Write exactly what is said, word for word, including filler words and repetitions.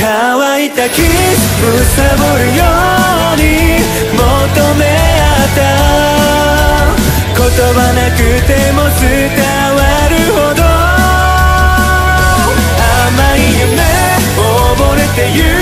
乾いたキス貪るように求め合った言葉なくても伝わるほど甘い夢溺れてゆく